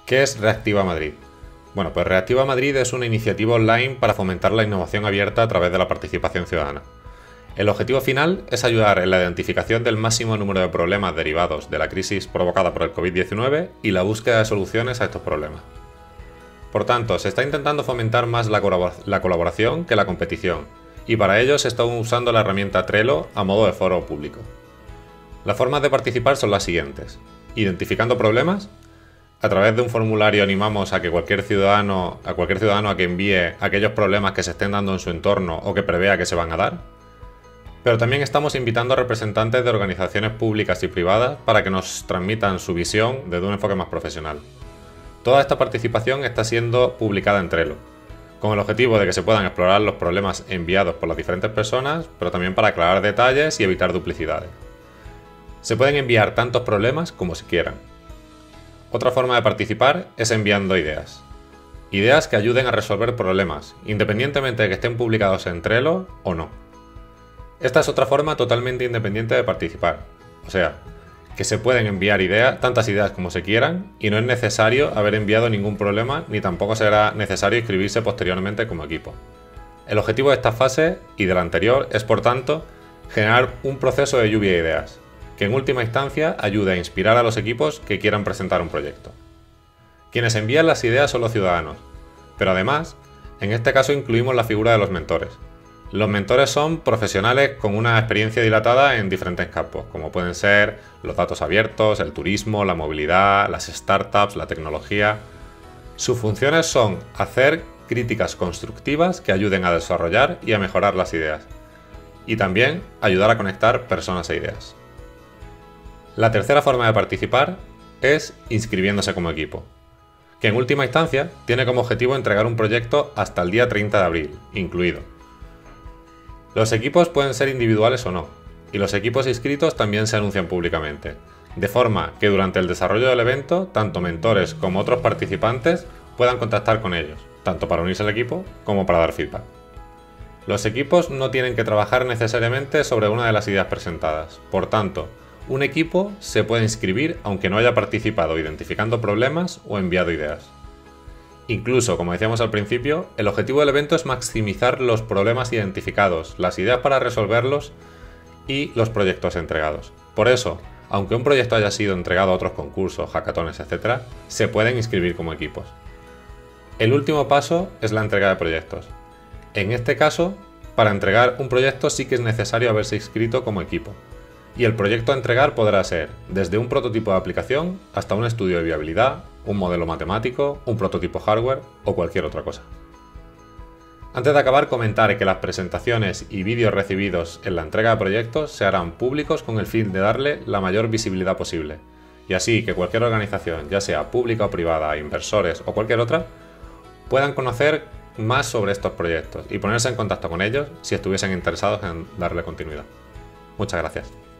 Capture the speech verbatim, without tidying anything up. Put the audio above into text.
¿Qué es Reactiva Madrid? Bueno, pues Reactiva Madrid es una iniciativa online para fomentar la innovación abierta a través de la participación ciudadana. El objetivo final es ayudar en la identificación del máximo número de problemas derivados de la crisis provocada por el COVID diecinueve y la búsqueda de soluciones a estos problemas. Por tanto, se está intentando fomentar más la, colabor- la colaboración que la competición, y para ello se está usando la herramienta Trello a modo de foro público. Las formas de participar son las siguientes: identificando problemas. A través de un formulario animamos a que cualquier ciudadano, a cualquier ciudadano a que envíe aquellos problemas que se estén dando en su entorno o que prevea que se van a dar. Pero también estamos invitando a representantes de organizaciones públicas y privadas para que nos transmitan su visión desde un enfoque más profesional. Toda esta participación está siendo publicada en Trello, con el objetivo de que se puedan explorar los problemas enviados por las diferentes personas, pero también para aclarar detalles y evitar duplicidades. Se pueden enviar tantos problemas como se quieran. Otra forma de participar es enviando ideas. Ideas que ayuden a resolver problemas, independientemente de que estén publicados en Trello o no. Esta es otra forma totalmente independiente de participar, o sea, que se pueden enviar ideas, tantas ideas como se quieran, y no es necesario haber enviado ningún problema, ni tampoco será necesario inscribirse posteriormente como equipo. El objetivo de esta fase y de la anterior es, por tanto, generar un proceso de lluvia de ideas, que en última instancia ayude a inspirar a los equipos que quieran presentar un proyecto. Quienes envían las ideas son los ciudadanos, pero además, en este caso incluimos la figura de los mentores. Los mentores son profesionales con una experiencia dilatada en diferentes campos, como pueden ser los datos abiertos, el turismo, la movilidad, las startups, la tecnología. Sus funciones son hacer críticas constructivas que ayuden a desarrollar y a mejorar las ideas, y también ayudar a conectar personas e ideas. La tercera forma de participar es inscribiéndose como equipo, que en última instancia tiene como objetivo entregar un proyecto hasta el día treinta de abril, incluido. Los equipos pueden ser individuales o no, y los equipos inscritos también se anuncian públicamente, de forma que durante el desarrollo del evento, tanto mentores como otros participantes puedan contactar con ellos, tanto para unirse al equipo como para dar feedback. Los equipos no tienen que trabajar necesariamente sobre una de las ideas presentadas, por tanto, un equipo se puede inscribir aunque no haya participado identificando problemas o enviado ideas. Incluso, como decíamos al principio, el objetivo del evento es maximizar los problemas identificados, las ideas para resolverlos y los proyectos entregados. Por eso, aunque un proyecto haya sido entregado a otros concursos, hackatones, etcétera, se pueden inscribir como equipos. El último paso es la entrega de proyectos. En este caso, para entregar un proyecto sí que es necesario haberse inscrito como equipo. Y el proyecto a entregar podrá ser desde un prototipo de aplicación hasta un estudio de viabilidad, un modelo matemático, un prototipo hardware o cualquier otra cosa. Antes de acabar, comentar que las presentaciones y vídeos recibidos en la entrega de proyectos se harán públicos con el fin de darle la mayor visibilidad posible, y así que cualquier organización, ya sea pública o privada, inversores o cualquier otra, puedan conocer más sobre estos proyectos y ponerse en contacto con ellos si estuviesen interesados en darle continuidad. Muchas gracias.